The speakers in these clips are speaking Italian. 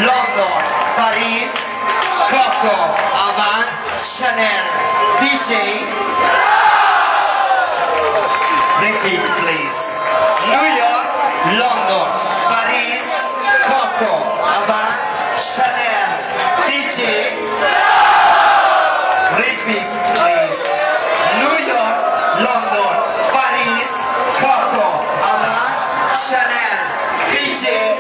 London, Paris, Coco, Avant, Chanel, DJ. Repeat please. New York, London, Paris, Coco, Avant, Chanel, DJ. Repeat please. New York, London, Paris, Coco, Avant, Chanel, DJ.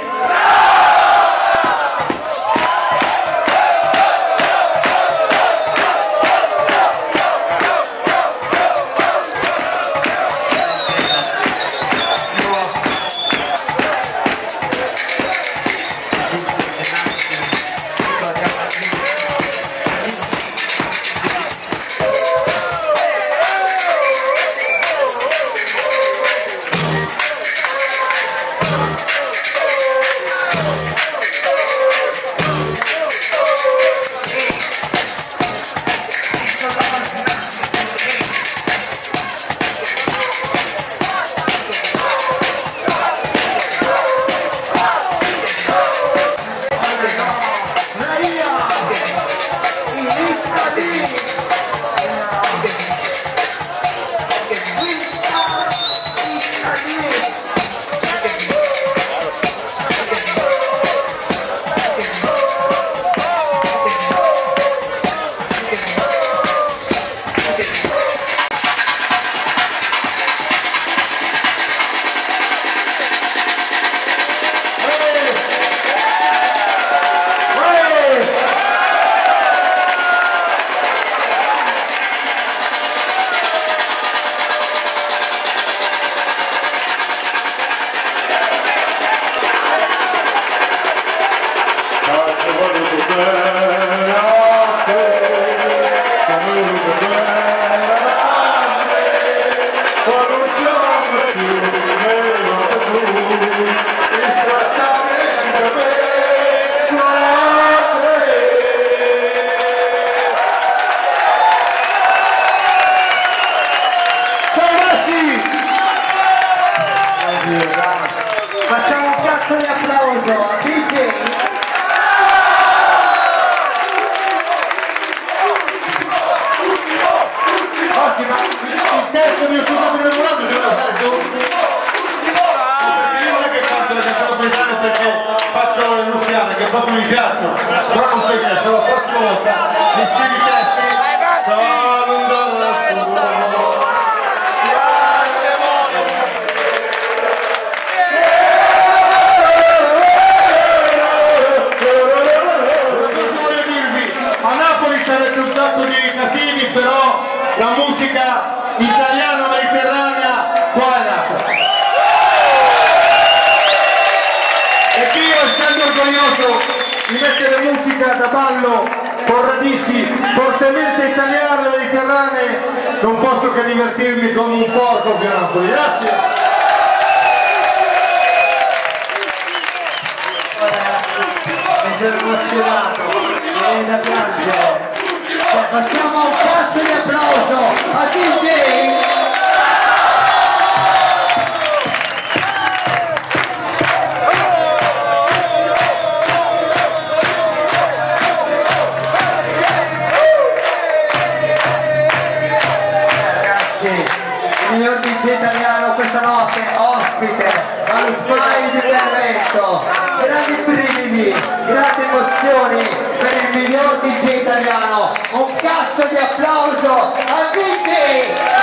Facciamo un cazzo di applauso a DJ. Oh sì, ma il testo di Assunto Innamorato ce lo sai tu? Io non è che canto le canzoni napoletane perché faccio le russiane che proprio mi piacciono, però non so il testo, la prossima volta mi scrivi i testi. Sono un sarete un sacco di casini, però la musica italiana mediterranea qua è nata. E io, essendo orgoglioso di mettere musica da ballo con radici fortemente italiane e mediterranee, non posso che divertirmi come un porco qui a Napoli. Grazie. Mi sono emozionato, mi viene da piangere. Facciamo un cazzo di applauso a DJ. Ragazzi, il miglior DJ italiano questa notte, ospite, allo Smile di Benevento. Grandi brividi, grandi emozioni per il miglior DJ italiano. Un cazzo di applauso a DJ!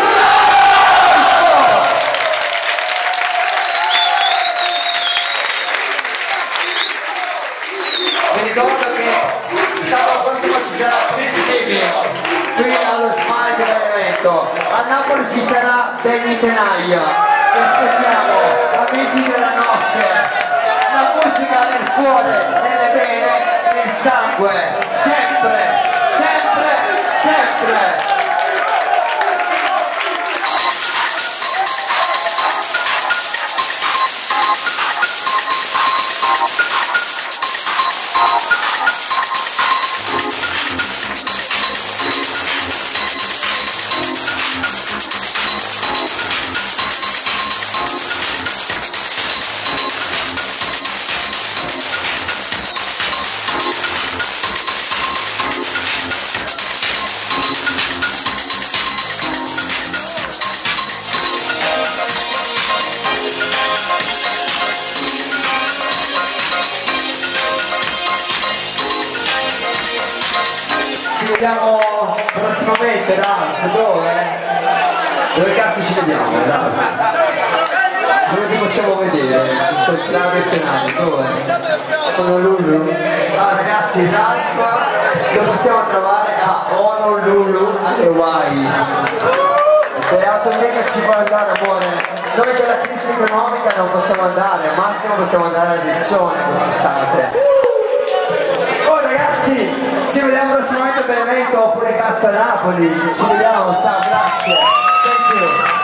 Vi ricordo che sabato prossimo ci sarà Priscilli qui allo Smile di Benevento. A Napoli ci sarà Danny Tenaglia. Ti aspettiamo, amici della noce. La musica nel cuore, nelle vene, nel sangue, sempre, sempre, sempre. vediamo prossimamente, Ralph, dove? Dove cazzo ci vediamo? Dove ti possiamo vedere? Per strada e scenario, dove? Honolulu. Ah ragazzi, Ralph lo possiamo trovare a Honolulu, alle Hawaii. Beato me che ci vuole andare, amore. Noi della crisi economica non possiamo andare, al massimo possiamo andare a Riccione quest'estate. Oh ragazzi, ci vediamo prossimamente a Benevento oppure cazzo a Napoli. Ci vediamo, ciao, grazie. Thank you.